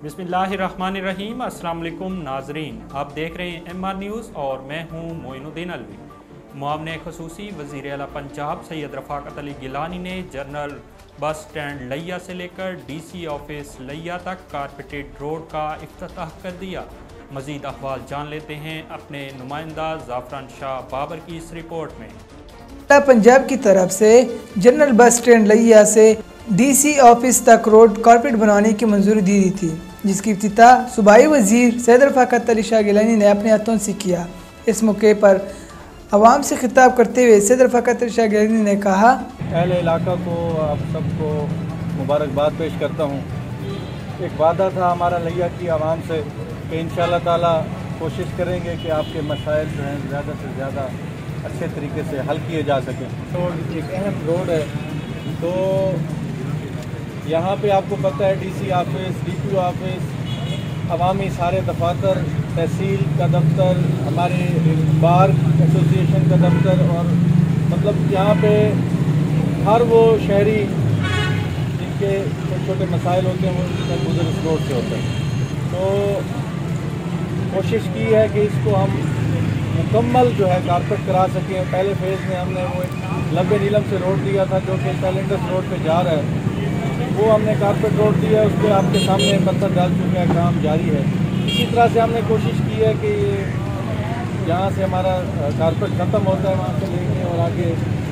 बिस्मिल्लाहिर्रहमानिर्रहीम। अस्सलाम वालेकुम नाजरीन, आप देख रहे हैं MR न्यूज़ और मैं हूं मोइनुद्दीन अलवी। मुआवने खसूसी वज़ीर आला पंजाब सैयद रफ़ाकत अली गिलानी ने जनरल बस स्टैंड लिया से लेकर DC ऑफिस लिया तक कारपेटेड रोड का इफ्तिताह कर दिया। मज़ीद अहवाल जान लेते हैं अपने नुमाइंदा ज़ाफ़रान शाह बाबर की इस रिपोर्ट में। पंजाब की तरफ से जनरल बस स्टैंड लिया से DC ऑफिस तक रोड कारपेट बनवाने की मंजूरी दी थी, जिसकी इफ्तिताह सूबाई वज़ीर सैयद रफ़ाकत अली शाह गिलानी ने अपने हाथों से किया। इस मौके पर आवाम से खिताब करते हुए सैयद रफ़ाकत अली शाह गिलानी ने कहा, अहले इलाका को आप सबको मुबारकबाद पेश करता हूँ। एक वादा था हमारा लिया की आवाम से कि इंशाअल्लाह ताला कोशिश करेंगे कि आपके मसाइल जो हैं ज़्यादा से ज़्यादा अच्छे तरीके से हल किए जा सकें। तो एक अहम रोड है, तो यहाँ पे आपको पता है DC ऑफिस, DPO ऑफिस, अवामी सारे दफातर, तहसील का दफ्तर, हमारे बार एसोसिएशन का दफ्तर और मतलब यहाँ पे हर वो शहरी जिनके छोटे छोटे मसाइल होते हैं वो गुजर इस रोड से होते हैं। तो कोशिश की है कि इसको हम मुकम्मल जो है कारपेट करा सकें। पहले फेज़ में हमने वो लंबे नीलम से रोड दिया था जो कि कैलेंडर्स रोड पे जा रहा है, वो हमने कारपेट रोड दिया है, उस पर आपके सामने पत्थर डाल चुके हैं, काम जारी है। इसी तरह से हमने कोशिश की है कि जहाँ से हमारा कारपेट ख़त्म होता है वहाँ से लेके और आगे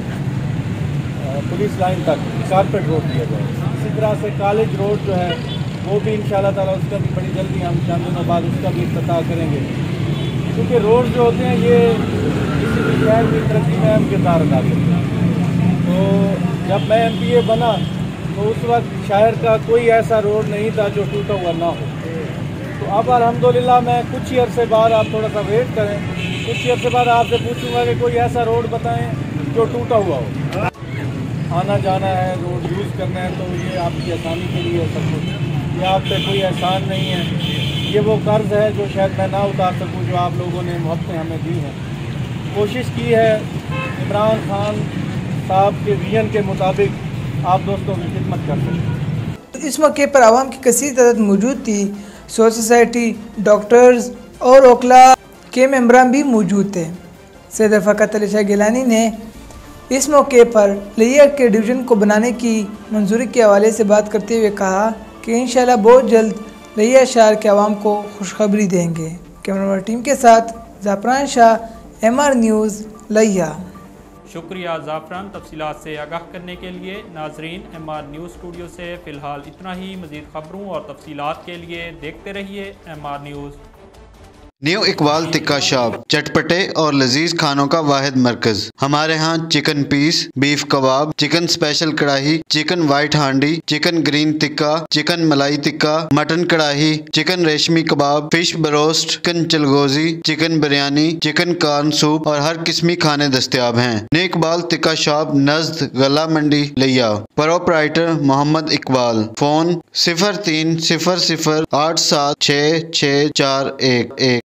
पुलिस लाइन तक कारपेट रोड दिया जाए। इसी तरह से कॉलेज रोड जो है वो भी इंशाअल्लाह ताला उसका भी बड़ी जल्दी हम चंद दिनों बाद उसका भी इफ्तिताह करेंगे, क्योंकि रोड जो होते हैं ये किसी भी शहर की तरक्की में अहम किरदार अदा करते हैं। तो जब मैं MPA बना तो उस वक्त शहर का कोई ऐसा रोड नहीं था जो टूटा हुआ ना हो। तो अब अल्हम्दुलिल्लाह मैं कुछ ही अरसे बाद, आप थोड़ा सा वेट करें, कुछ ही अरसे बाद आपसे पूछूंगा कि कोई ऐसा रोड बताएं जो टूटा हुआ हो। आना जाना है, रोड यूज़ करना है, तो ये आपकी आसानी के लिए सब कुछ, ये आप पे कोई एहसान नहीं है। ये वो कर्ज़ है जो शायद मैं ना उतार सकूँ, जो आप लोगों ने मोहब्बतें हमें दी हैं। कोशिश की है इमरान खान साहब के विजन के मुताबिक आप दोस्तों की खिदमत कर सकें। इस मौके पर आवाम की कसीर तादाद मौजूद थी। सोसाइटी, डॉक्टर्स और ओखला के मेंबरान भी मौजूद थे। सैयद रफ़ाकत अली शाह गिलानी ने इस मौके पर लिया के डिवीज़न को बनाने की मंजूरी के हवाले से बात करते हुए कहा कि इंशाअल्लाह बहुत जल्द लिया शहर के आवाम को खुशखबरी देंगे। कैमरामैन टीम के साथ ज़ाफ़रान शाह, MR न्यूज़ लिया। शुक्रिया ज़ाफ़रान, तफसीलात से आगाह करने के लिए। नाजरीन, MR न्यूज़ स्टूडियो से फ़िलहाल इतना ही। मज़ीद ख़बरों और तफसीलात के लिए देखते रहिए MR news. New Iqbal tikka shop, चटपटे और लजीज खानों का वाहिद मरकज। हमारे यहाँ chicken piece, beef kebab, chicken special karahi, chicken white handi, chicken green tikka, chicken malai tikka, mutton karahi, chicken reshmi kebab, fish broast, chicken चलगोजी, chicken biryani, chicken corn soup और हर किस्मी खाने दस्तयाब हैं। न्यू इकबाल तिक्का शॉप नज़द गला मंडी लिया। प्रोपराइटर मोहम्मद इकबाल। फ़ोन 0300876411।